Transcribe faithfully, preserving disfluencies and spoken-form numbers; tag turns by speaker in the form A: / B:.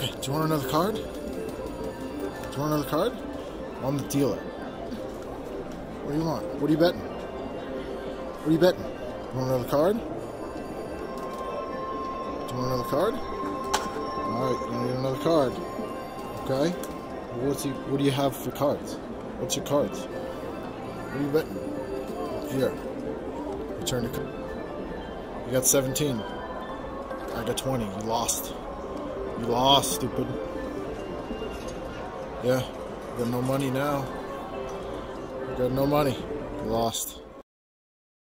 A: Okay, do you want another card? Do you want another card? I'm the dealer. What do you want? What are you betting? What are you betting? You want another card? Do you want another card? Alright, you need another card. Okay? What's he, what do you have for cards? What's your cards? What are you betting? Here. Return the card. You got seventeen. I got twenty. You lost. You lost, stupid. Yeah. You got no money now. You got no money. You lost.